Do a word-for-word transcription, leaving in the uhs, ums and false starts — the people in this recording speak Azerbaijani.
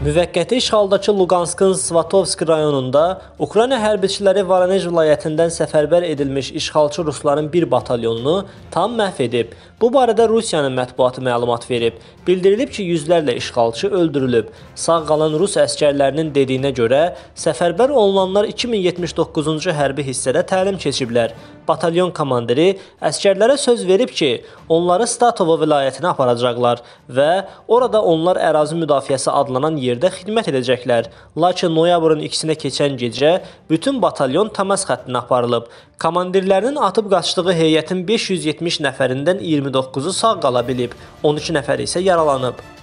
Müvəqqəti işğaldakı Luqanskın Svatovski rayonunda Ukrayna hərbiçiləri Voronej vilayətindən səfərbər edilmiş işğalçı rusların bir batalyonunu tam məhv edib. Bu barədə Rusiyanın mətbuatı məlumat verib. Bildirilib ki, yüzlərlə işğalçı öldürülüb. Sağ qalan rus əskərlərinin dediyinə görə, səfərbər olunanlar iki min yetmiş doqquzuncu hərbi hissədə təlim keçiblər. Batalyon komandiri əskərlərə söz verib ki, onları Statovo vilayətinə aparacaqlar və orada onlar ərazi müdafiəsi adlanan yerdə xidmət edəcəklər. Lakin noyabrın ikisinə keçən gecə bütün batalyon təmas xəttinə aparılıb. Komandirlərinin atıb qaçdığı heyətin beş yüz yetmiş nəfərindən iyirmi doqquzu sağ qala bilib, on iki nəfər isə yaralanıb.